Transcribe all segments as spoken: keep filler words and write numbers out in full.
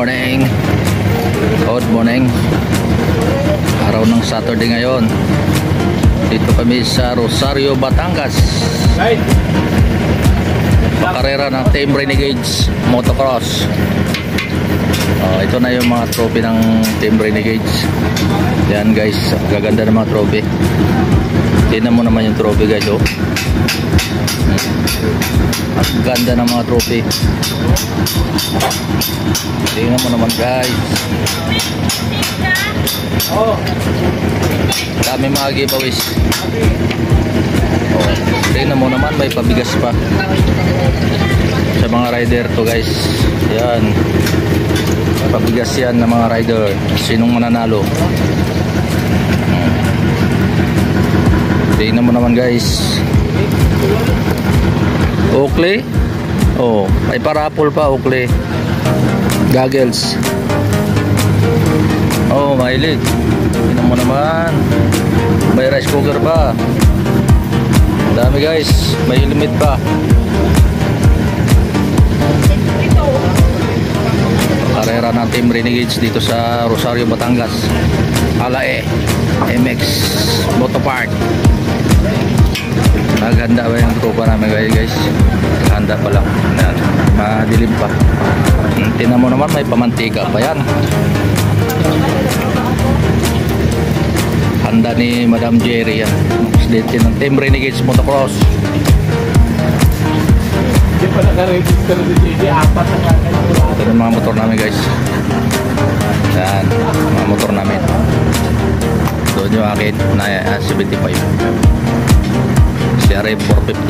morning. Good morning. Araw ng Saturday ngayon. Dito kami sa Rosario, Batangas. Pakarera ng Team Renegades Motocross. Oh, ito na yung mga trophy ng Team Renegades. Yan guys, gaganda ng mga trophy. Tingnan mo naman yung trophy guys, oh. Ang ganda ng mga trophy. Tingnan mo naman guys. Oh. Dami mga giveaways. Oh, tingnan mo naman, may pabigas pa sa mga rider to guys. Yan. May pabigas yan ng mga rider. Sinong mananalo? Tingnan mo naman guys. Oakley. Oh, may parapol pa Oakley. Goggles. Oh, mahilig. Tingnan mo naman. May rice cooker pa. Dami guys. May helmet pa. Karera ng Team Renegades dito sa Rosario, Batangas. Alae M X Motopark. Naghanda ba yung tropa namin guys? Handa pa lang. Yan. Madilim pa. Tingnan mo naman, may pamantika pa yan. Handa ni Madam Jerry yan. Presidente ng Team Renegades Motocross. Hindi pa naka-register ni J J. Apat na kakain. Ito yung mga motor namin guys. Yan. Mga motor namin. Doon yung akin na uh, seventy-five. C R F four fifty.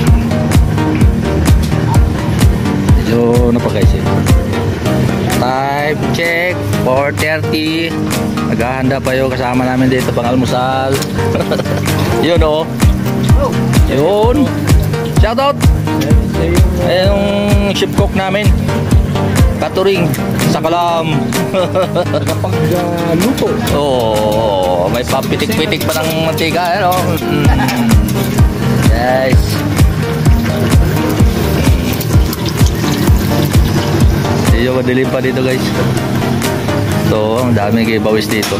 So, ano pa guys eh? Time check four thirty. Naghahanda pa yung kasama namin dito pang almusal. Yun o. Oh. Yun. Shoutout. Ay, yung ship cook namin. Katuring sa Kalam. Pagluto. Oo, may papitik-pitik pa ng mantika, ano? Mm. Guys. Medyo madilim pa dito, guys. So, ang dami giveaways dito.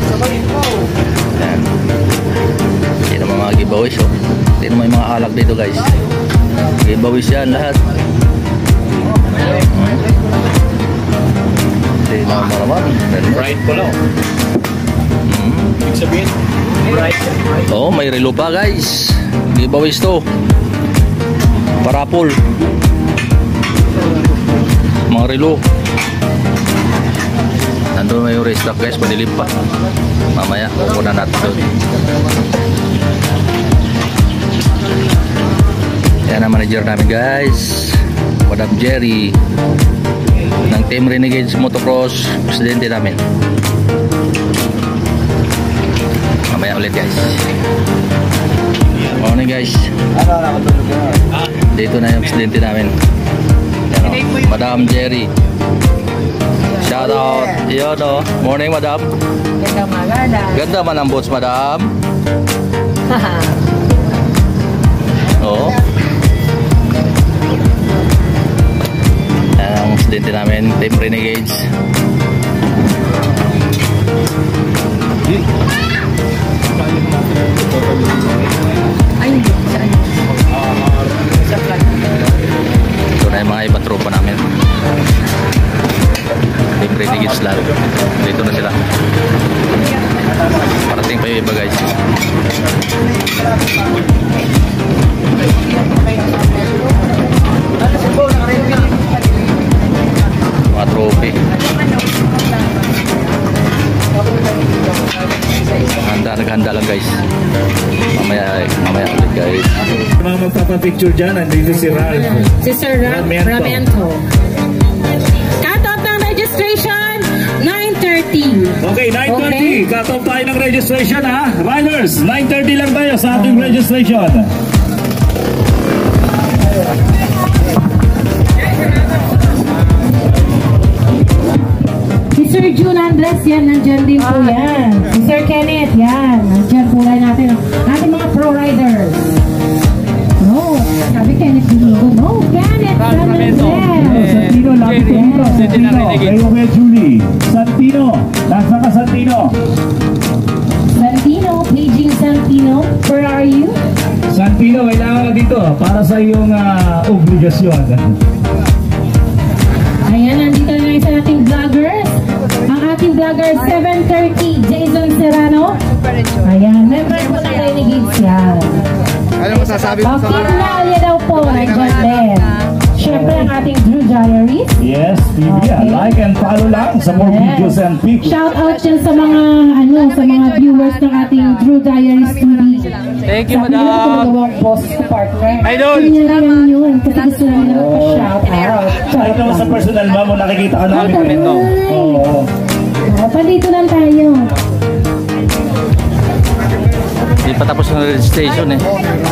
Yan. Hindi naman mga giveaways, oh. Hindi naman yung mga alak dito, guys. Giveaways yan lahat. Hindi naman naman. Bright ko lang. Ibig sabihin, bright. Oo, may relo pa guys. Giveaways to. Parapol. Mga relo. Nandun may yung race track guys. Madilim pa. Mamaya, kukunan natin doon. Yan ang manager namin guys. Madam Jerry ng Team Renegades Motocross, presidente namin. Mamaya ulit guys. Morning guys. Dito na yung presidente namin. Yan, oh. Madam Jerry. Shout out. Yun o. Morning madam. Ganda maganda. Ganda man ang boots madam. Oo. Ang presidente namin, Team Renegades. Ay, saan? Sa flag. Ito na yung mga ibang tropa namin. Team Renegades lahat. Dito na sila. Parating pa yung iba guys. Mga trophy. Handa, naghanda lang guys. Mamaya, mamaya ulit guys. Mga magpapapicture dyan, nandito si Ral. Si Sir Ra Ramento. Ramento. Cut-off ng registration, nine thirty. Okay, nine thirty. Okay. Cut-off tayo ng registration ha. Riders, nine thirty lang tayo sa ating registration. Si Sir June Andres, yan, nandyan din po yan. Si Sir Kenneth, yan, nandyan po lang natin. Ating mga pro riders. No, sabi Kenneth Domingo. No, Kenneth Domingo. Santino, lapit ko dito. Santino, kayo kay Julie. Santino, nasa ka Santino? Santino, paging Santino, where are you? Santino, kailangan ka dito para sa iyong uh, obligasyon. Ayan, nandito na yung sa ating vloggers. Ang ating vlogger, seven thirty, Jason Serrano. Ayan, member po ng Renegades yan. Ano masasabi mo sa mga... Bakit daw po, nandyan din. Siyempre, ang ating Drew Diaries. Yes, T V, okay. Like and follow lang sa more yes. videos and pictures. Shout out dyan sa mga, ano, sa mga viewers ng ating Drew Diaries T V. Thank you, madam. Sabi nila kung nagawang boss ko partner. Idol! Hindi nila lang yun, kasi gusto namin nila pa-shout out. Ay, ito sa personal mo, nakikita ka namin. Ito. Oo. Oh, pa dito lang tayo. Hindi pa tapos ng registration eh.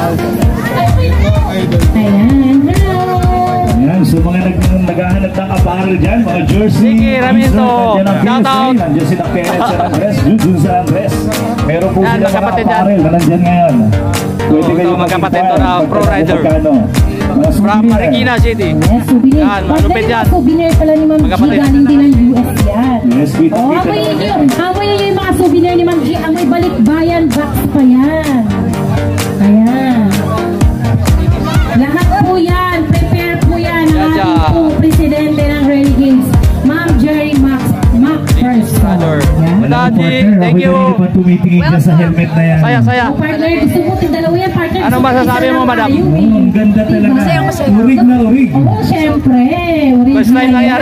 Ayan, hello! Ayan, so mga nag naghahanap ng apparel dyan, mga jersey, sige, Ramito! Shout out! Nandiyan si Perez sa Andres, Jun sa Andres. Meron po sila mga apparel na nandyan ngayon. Pwede kayo magkapatid to na pro rider. From Marikina City. Yes, souvenir. Yan, malupit yan. Souvenir pala ni Ma'am G, galing din ng U S yan. Yes, kita, oh, kita. amoy yun. Amoy yun yung mga souvenir ni Ma'am G. Amoy balikbayan box pa yan. Ayan. Lahat po yan. Prepare po yan. Ang ating po presidente ng Renegades, Ma'am Jerry Max McPherson. Madadi, thank you. Ako hindi tumitingin ka sa helmet na yan. Saya, saya. Oh, partner, gusto mo tindalawa yan, partner. Ano masasabi mo, madam? Oh, ang ganda talaga. Urig na urig. Oo, oh, syempre. First time nangyari.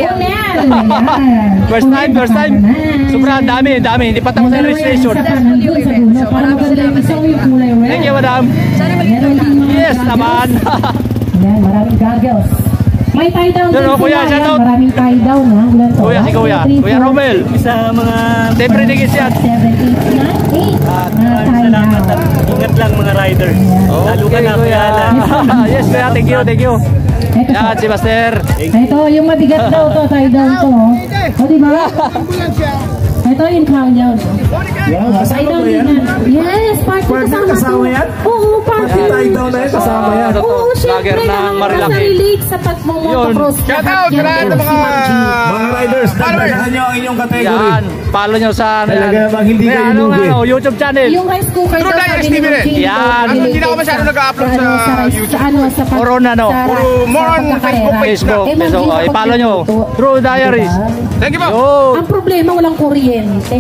First time, first time. Sobrang dami, dami. Hindi pa tapos sa registration. Thank you, madam. Yes, naman. Yan, maraming goggles. May tie down din kuya, sila. shout out. Maraming tie down, ha? Ulan to. Kuya, si kuya. Kuya Romel. Isa mga... Siyempre, digis yan. seven, eight, nine, eight. Mga tie down. Ingat lang mga riders. Lalo ka na, kuya. Yes, kuya. Thank you, thank you. Ito, yan, si Master. ito, yung mabigat daw to, tie down to. O, diba? Ito yung crown down. Yan, Tie down din yan. Yes, partner kasama. kasama yan? Oo, partner. Tie down na yan, kasama yan. Oo, syempre naman marirelate sa pagmumotocross. Shout out sa lahat ng mga mga riders, dagdagan nyo ang inyong category. Yan, follow nyo sa ano yan. Talaga bang hindi kayo ano, lugi? ano, YouTube channel. Yung rice cooker True daw, Diaries sabi T V ni rin. Jane, Yan. daw, Hindi na ako masyado sa- nag-upload ano, sa rice- YouTube. Ano, sa pag- Corona, no? sa- Puro more sa on pagkakarera. Facebook page na. Facebook, Eh, Ma'am Facebook. G, Oh, i-follow nyo. kapag- True Diaries. Diba? Thank you po. Yo. Ang problema, walang kuryente.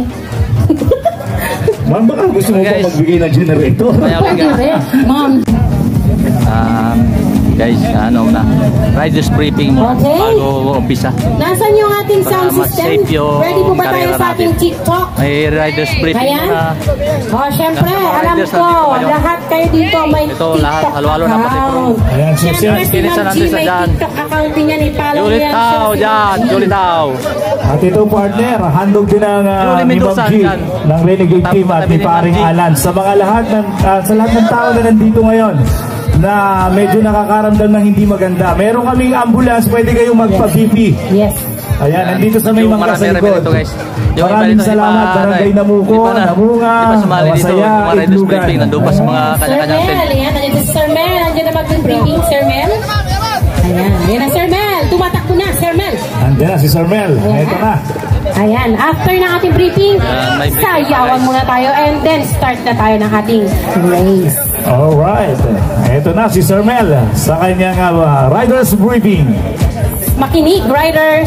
Ma'am, baka gusto mo pa Guys. magbigay ng generator? Kaya Pwede ulit rin. Ma'am, Um, guys, ano na, riders briefing mo Okay. bago umpisa. nasan yung ating Para sound mas system? safe yung Ready po ba tayo karera sa ating natin. TikTok? May riders briefing Ayan. na. Oh, syempre, Nasa mga alam riders ko, nandito kayo. lahat kayo dito may Ito, TikTok lahat, halo-halo na pati pro. account. Ayan, so Syempre, siya, si Kinisan Ma'am G natin sa may dyan. TikTok account din yan. I-follow Julie yan Tao siya. dyan, Julie Tao. At ito partner, handog din ng uh, Julie ni Ma'am Mendoza G dyan. ng Renegade Team at Tabi ni ni paring Ma'am G. Alan. Sa mga lahat ng, uh, sa lahat ng tao na nandito ngayon na medyo nakakaramdam ng hindi maganda. Meron kaming ambulance, pwede kayong magpa-B P. Yes. Ayan, nandito sa may Yung mga sa marami-rami likod. dito, guys. Yung iba Maraming dito, salamat, iba, Barangay ano, Namuko, iba na. Namunga, Iba sumali dito, Masaya, yung mga riders Itlugan. briefing, nandun pa sa mga Sir kanya-kanyang Mel, tent. ayan, nandiyan si Sir Mel, nandiyan na mag-briefing, Sir Mel. Ayan, ayan na Sir Mel, tumatakbo na, Sir Mel. Andiyan na si Sir Mel, ito na. Ayan, after ng ating briefing, Ayan, may briefing sayawan na, muna tayo and then start na tayo ng ating race. Alright, ito na si Sir Mel sa kanyang uh, Riders Briefing. Makinig, riders!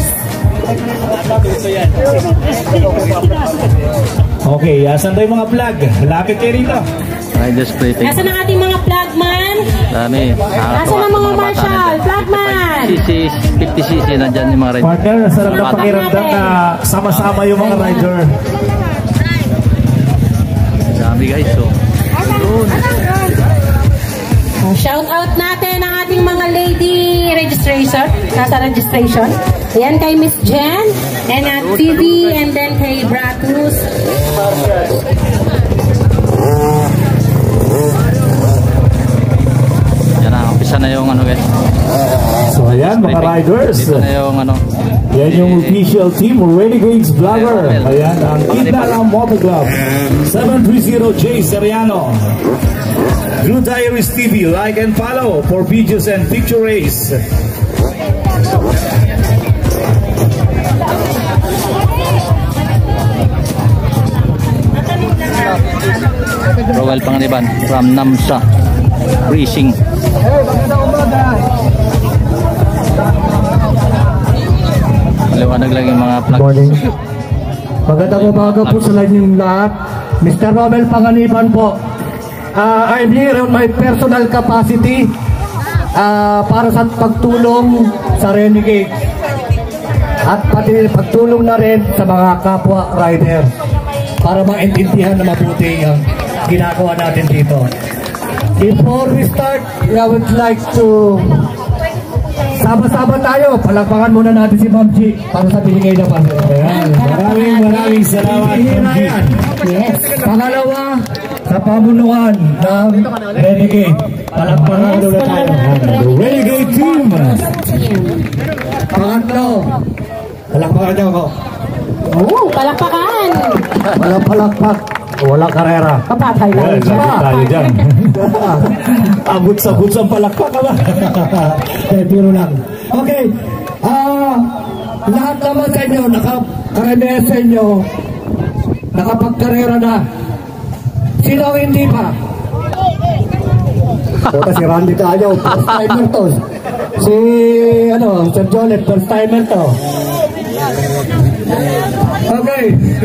Okay, asan tayo mga vlog? Lapit kayo rito. Riders briefing. Nasaan ang ating mga flagman? Dami. Nasaan ang mga marshal? Flagman! fifty C C, nandyan yung mga riders. Partner, sarap na pakiramdam na sama-sama yung mga rider. Dami guys, so. Yun. Oh, shout out natin ang ating mga lady registration. Nasa registration. Ayan kay Miss Jen, and at T V, and then kay Bratus. Yan na, umpisa na yung ano guys. So ayan mga riders. Dito na yung ano. Yan yung official team, Renegades Vlogger. Ayan, ang Kindalang Motor Club. seven three zero J Seriano. Blue Diaries T V, like and follow for videos and picture race. Roel Panganiban from Namsa Racing. Maliwanag lang yung mga flags. Morning. Magandang umaga po sa inyong lahat. Mister Roel Panganiban po. Uh, I'm here on my personal capacity uh, para sa pagtulong sa Renegade at pati pagtulong na rin sa mga kapwa rider para maintindihan na mabuti ang ginagawa natin dito. Before we start, I would like to sama-sama tayo. Palakpakan muna natin si Ma'am G para sa binigay na pa. Maraming maraming salamat, Ma'am G. Yes. Pangalawa, sa pamunuan ng Renegade. Palakpakan muna tayo. The Renegade Team. Pangatlo, palakpakan niyo ako. Oh, palakpakan. Walang palakpak, walang karera. Papatay lang. Yan, lapit tayo dyan. Abot-sabot sa palakpak ka ba? Eh, biro lang. Okay, ah, lahat naman sa inyo, nakakaramihan sa inyo, nakapagkarera na. Sino ang hindi pa? Puta si Randy tayo, first timer to. Si, ano, Sir Jolet, first timer to. Okay.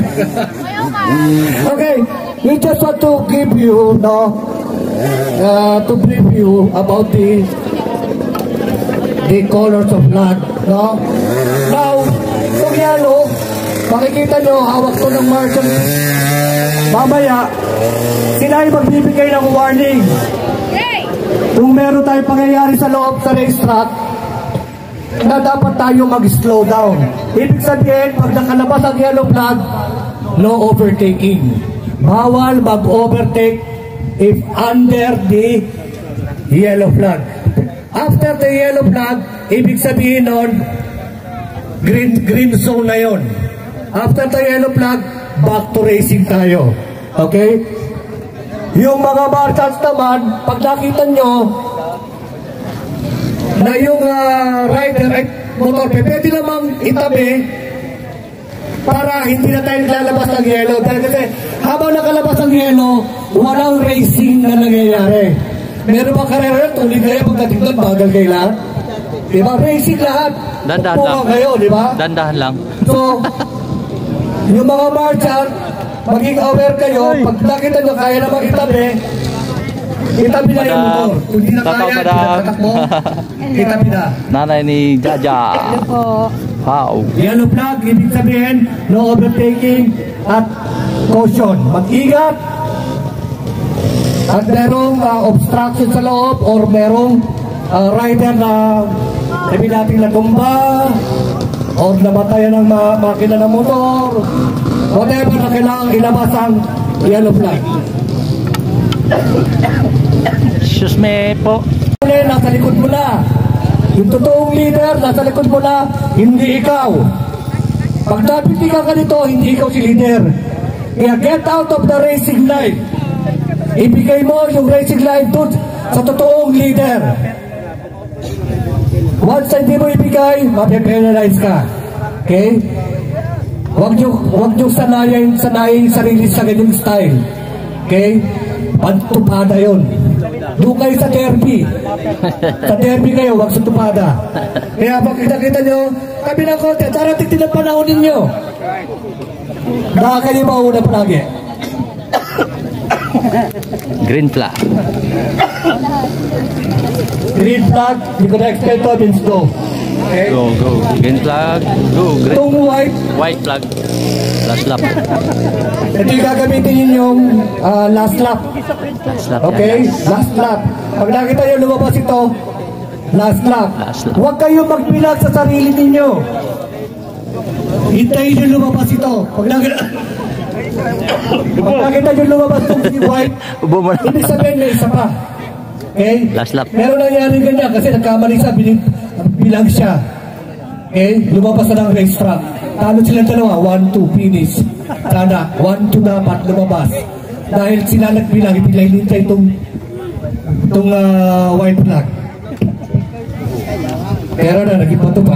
Okay, we just want to give you, no, uh, to brief you about the the colors of flag, no? Now, kung yellow, makikita nyo, hawak ko ng marshal. Mamaya, sila ay magbibigay ng warning. Kung meron tayong pangyayari sa loob sa racetrack, na dapat tayo mag-slow down. Ibig sabihin, pag nakalabas ang yellow flag, no overtaking. Bawal mag-overtake if under the yellow flag. After the yellow flag, ibig sabihin nun, green, green zone na yun. After the yellow flag, back to racing tayo. Okay? Yung mga marshals naman, pag nakita nyo na yung uh, rider ay motor, pwede namang itabi para hindi na tayo lalabas ng yellow. Dahil kasi habang nakalabas ng yellow, walang racing na nangyayari. Meron ba karera? Tuloy kayo pagdating doon, bagal kayo lahat. Diba? Racing lahat. Dandahan Pupungan lang. kayo, diba? Dandahan lang. So, yung mga marshal, maging aware kayo, pag nakita nyo kaya naman itabi, itabi na yung motor. Kung di na Tataw, kaya, madam. tinatakbo, itabi na. Nanay ni Jaja. Wow. Yellow flag, ibig sabihin, no overtaking at caution. Mag-ingat at merong uh, obstruction sa loob or merong uh, rider na sabi natin natumba or namatayan ng ma makina ng motor, whatever na kailangan ilabas ang yellow flag. Excuse me po. Nasa likod mo na. Yung totoong leader, nasa likod mo na, hindi ikaw. Pag napiti ka ka nito, hindi ikaw si leader. Kaya get out of the racing line. Ibigay mo yung racing line doon sa totoong leader. Once hindi mo ibigay, mape-penalize ka. Okay? Huwag nyo, huwag nyo sanayin, sanayin sarili sa ganyang style. Okay? Pantupada yun. Doon kayo sa derby. Sa derby kayo, huwag sa tupada. Kaya pag kita-kita nyo, kami ng konti, darating din ang panahon ninyo. Baka kayo mauna palagi. Green flag. Green flag, you can expect to means go. Okay? Go, go. Green flag. Go, green. Itong white, White flag. Last lap. ito yung gagamitin yun yung uh, last lap. Last lap. Okay? Last lap. Pag nakita nyo lumabas ito, last lap. Last lap. Huwag kayong magbilag sa sarili ninyo. Hintayin nyo lumabas ito. Pag nakita, pag nakita nyo lumabas itong si white, Ubo mo na. ibig sabihin may isa pa. Okay? Last lap. Meron nangyari ganyan kasi nagkamali siya, bilang siya. Okay? Lumabas na ng racetrack. Talo sila dalawa, one, two, finish. Sana, one, two dapat lumabas. Dahil sila nagbilang, ipilay-lintay itong itong uh, white flag. Pero na, naging bato pa.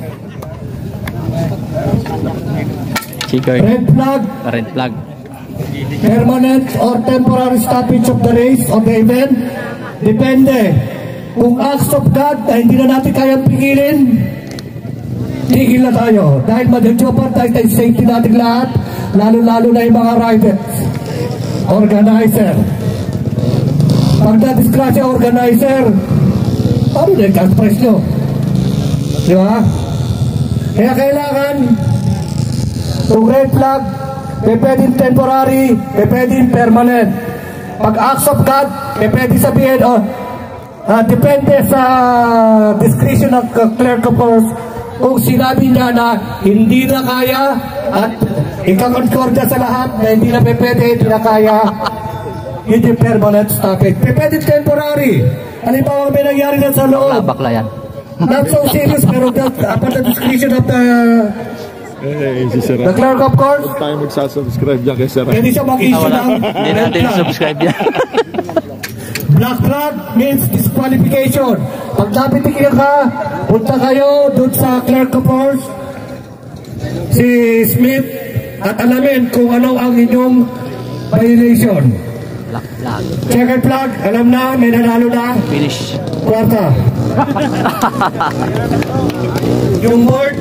Chicoy. Red flag, Red flag. permanent or temporary stoppage of the race of the event. Depende. Kung acts of God na hindi na natin kayang pigilin, tigil na tayo. Dahil mag-jeopardize tayo safety natin lahat, lalo-lalo na yung mga riders, organizer. Pag na-discrash yung organizer, paano na yung cash price nyo? Di ba? Kaya kailangan, kung red flag, may pwedeng temporary, may pwedeng permanent. Pag acts of God, may pwedeng sabihin, oh, uh, depende sa discretion ng clerk of course, kung sinabi niya na hindi na kaya at ikakoncordia sa lahat na hindi na pwede, hindi na kaya, hindi permanent stoppage. May pwedeng temporary. Halimbawa may nangyari na sa loob. Bakla yan. Not so serious, pero that, upon the discretion of the Eh, si Sir. the clerk of course, Huwag tayo magsasubscribe dyan kay Sir. pwede siya mag-issue ng Hindi natin subscribe yan. black flag means disqualification. Pag napitigil ka, punta kayo dun sa clerk of course, si Smith, at alamin kung ano ang inyong violation. Black flag. Checkered flag, alam na, may nanalo na. Finish. Kwarta. Yung board,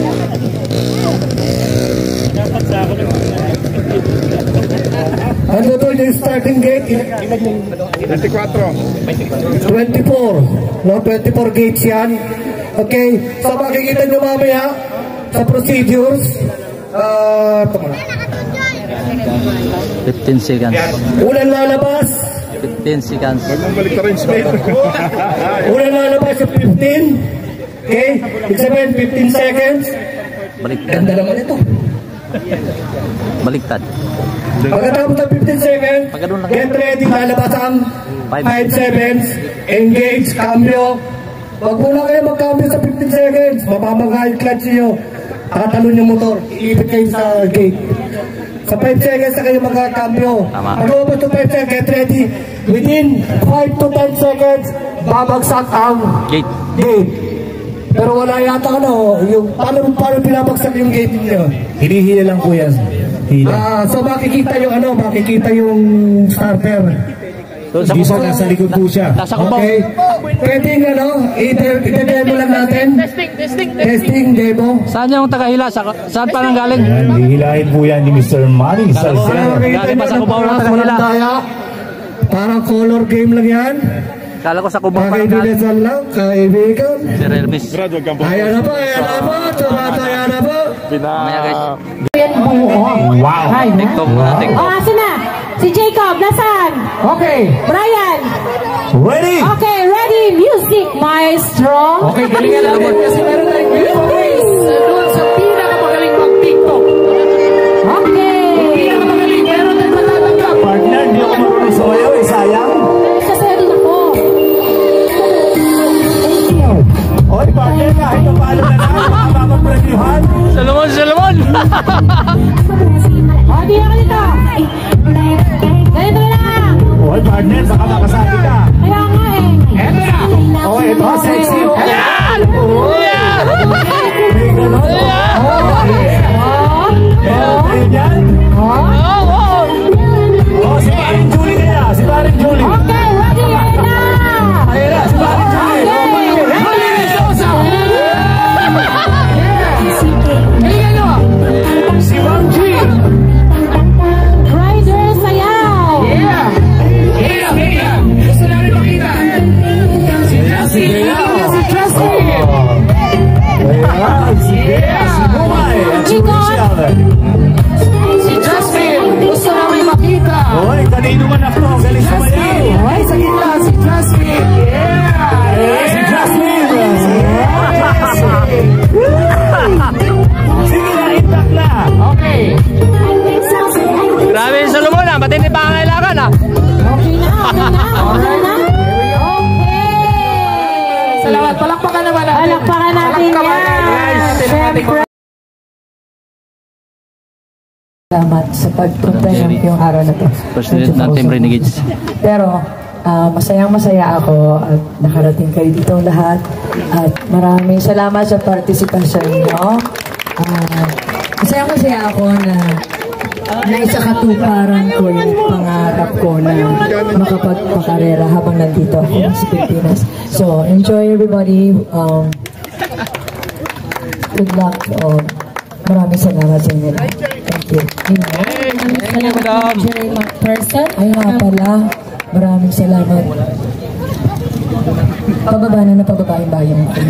ano doon yung starting gate? twenty-four. twenty-four. No, twenty-four gates yan. Okay, so makikita nyo mamaya sa procedures. Uh, fifteen seconds. unang lalabas. fifteen seconds. Huwag mong balik ka rin, Smith. Unang lalabas yung fifteen. Okay, ibig sabihin fifteen seconds. Baliktad. Ganda naman ito. Baliktad. Pagkatapos ng fifteen seconds, Pagkatapos lang. get ready, lalabas ang Five. five seconds, engage, cambio. Wag muna kayo mag-cambio sa fifteen seconds, mamamagay yung clutch nyo, tatalon yung motor, iipit kayo sa gate. Sa five seconds na kayo mag-cambio. Tama. Pag-ubos to five seconds, get ready. Within five to ten seconds, babagsak ang Gate. gate. Pero wala yata ano, yung paano paano pinabagsak yung gate niyo? Hinihila lang po yan. Ah, so makikita yung ano, makikita yung starter. Doon sa Bisa kubaw. nasa likod po siya. Nasa kubaw. Okay. Pwedeng ano, i-demo lang natin. Testing, testing, testing. demo. Saan yung tagahila? Sa, saan pa nang galing? Yan, hihilahin po yan ni Mister Manny Salcero. Galing pa sa kubaw ng tagahila. Parang color game lang yan. Kala ko sa kubaw pa nang galing. Pakaibigan lang, kaibigan. Sir Hermes. Brad, huwag kang po. Ayan na po, ayan na po. Tumato, ayan na po. Mamaya guys. Wow! TikTok na TikTok. Oh, asan na? Si Jacob, nasaan? Okay. Brian. Ready? Okay, ready? Music, maestro. Okay, galingan natin kasi meron tayong giveaways doon sa pinakamagaling mag-TikTok. Okay. Pinakamagaling, meron tayong matatanggap. Partner, di ako marunong sumayaw eh, sayang. Kasaya din ako. Oy, partner, kahit pa paano na lang, makapapag-previewhan. Salomon, Salomon! O, di ako dito. Ganito lang. Oy, partner, baka makasali ka. Kaya nga eh. Eto na. Oh, ito, sexy. Yan! Yan! May ganon. Oh. Meron din yan. Oh, oh! Oh, si Paring Julie kaya, si Paring Julie. Okay, ready? Ayun na. Ayun na, si Paring Julie. Julie Sosa. Galingan nyo. Si Ma'am G. Rider sayaw. Yeah. Kaya, kaya. Gusto namin makita. Si Jessie. Si Jessie. Ayan, si Bea, si Bumay, at si Chicon. Michelle. Si Justin. Gusto namin makita. Oy, kanino man ako, galing sumayaw. Ay, sa gitna. Si Justin. Yeah. Ayan, si Jasmine. Sige na, intact na. Okay. Grabe yung Salomon ah, pati hindi pa kailangan ah. Okay na, okay na, okay na. Okay. Salamat. Palakpakan naman natin. Palakpakan natin yan. Siyempre. Salamat sa pagpunta ng yung araw na to. President ng Team Renegades. Pero ah, masayang masaya ako at nakarating kayo dito lahat. At maraming salamat sa partisipasyon nyo. Ah, masayang masaya ako na na isa katuparan ko yung pangarap ko na makapagpakarera habang nandito ako sa Pilipinas. So, enjoy everybody. Um, good luck. Um, maraming salamat sa inyo. Thank you. Maraming salamat, Jerry McPherson. Ay nga pala, maraming salamat. Pababa na na pababa yung bayan ko.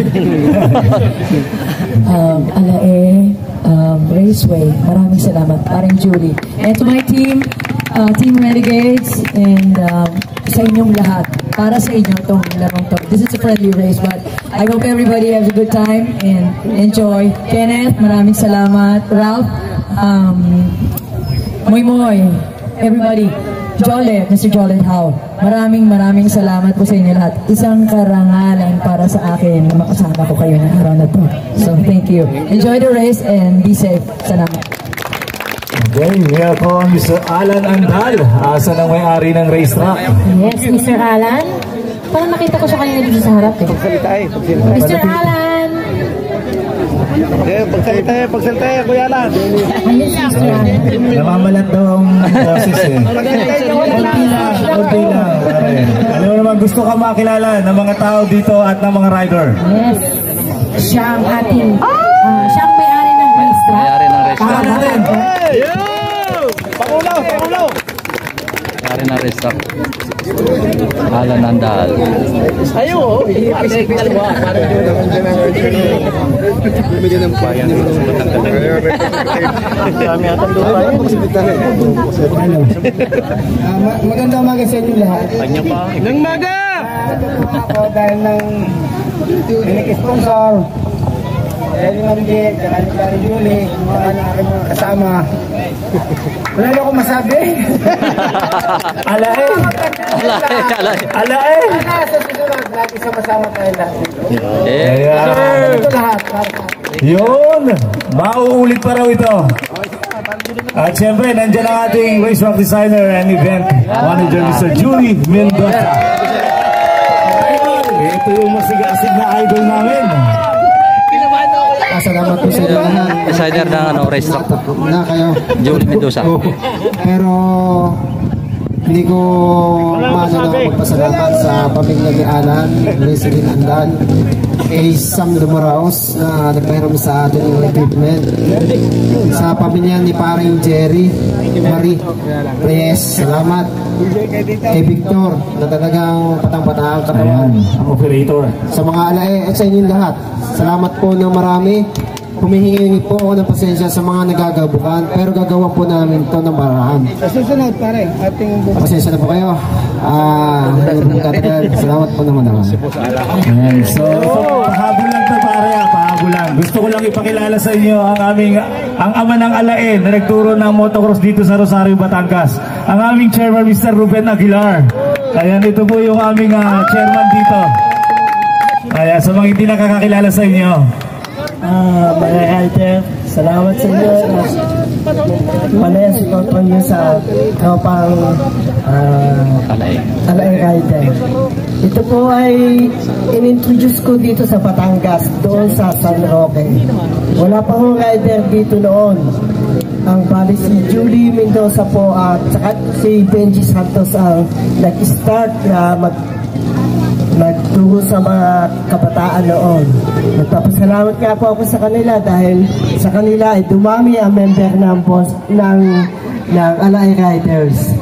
um, Alae, um, Raceway, maraming salamat. Parang Julie. And to my team, uh, Team Renegades, and um, sa inyong lahat. Para sa inyo itong larong to. This is a friendly race, but I hope everybody has a good time and enjoy. Kenneth, maraming salamat. Ralph, um, Moy Moy, everybody. Jolet, Mister Jolet Howe, maraming maraming salamat po sa inyo lahat. Isang karangalan para sa akin na makasama ko kayo ng araw na to. So, thank you. Enjoy the race and be safe. Salamat. Okay, ngayon po ang Mister Alan Andal, asa ng may-ari ng racetrack. Yes, Mister Alan. Parang nakita ko siya kanina dito sa harap eh. Pagsalita eh. Mister Alan! Eh, pagsalita eh, pagsalita eh, Kuya Alan. Ayun si Mister Alan. Namamalat daw ang boses eh. Kunti lang, kunti lang. Alam mo naman, gusto ka makilala ng mga tao dito at ng mga rider. Yes. Siya ang ating, uh, siya ang may-ari ng racetrack. May-ari ng racetrack. Paano natin? Pangulaw, pangulaw. May-ari ng racetrack. Alan Andal. Ayo, ipis kalwa. Bumigyan ng bayan. Kami atang lupa. Maganda umaga sa inyo lahat. Kanya pa. Nang maga! Ako dahil ng sponsor. Dahil yung Amdi, dahil yung Dari Julie, mga aking mga kasama. Wala na akong masabi. Alae! Alae, alae. Alae! Wala sa susunod, lagi sama-sama tayo lahat. Eh, Ayan. Ito lahat. Yun! Mauulit pa raw ito. At syempre, nandiyan ang ating racetrack designer and event manager, Mister Julie Mendoza. Ito yung masigasig na idol namin. Salamat po sa inyo lahat. designer ng ano, racetrack. Na kayo. Julie Mendoza. Pero hindi ko maano na magpasalamat sa pamilya ni Alan, Resident Andal, kay Sam Lumaraos na nagpahiram sa atin ng equipment, sa pamilya ni paring Jerry, Marie Reyes, salamat, kay Victor na talagang patang-patang katawan, Ang operator. sa mga alae at sa inyong lahat, salamat po ng marami. Humihingi po ako ng pasensya sa mga nagagabukan, pero gagawa po namin to ng paraan. Susunod pare, ating pasensya na po kayo. Ah, uh, salamat po naman naman. Ayan, so, pahabol lang to pare, ah, pahabol lang. Gusto ko lang ipakilala sa inyo ang aming, ang ama ng alae na nagturo ng motocross dito sa Rosario, Batangas. Ang aming chairman, Mister Ruben Aguilar. Ayan, ito po yung aming uh, chairman dito. Ayan, sa mga hindi nakakakilala sa inyo. Ah, mga rider, salamat sa inyo. Malaya support nyo sa tropang uh, Alae. Alae Rider. Ito po ay in-introduce ko dito sa Batangas, doon sa San Roque. Wala pa akong rider dito noon. Ang bali si Julie Mendoza po at saka si Benji Santos ang nag-start na mag nagturo sa mga kabataan noon. Nagpapasalamat nga po ako sa kanila dahil sa kanila ay dumami ang member ng boss ng, ng Alae Riders.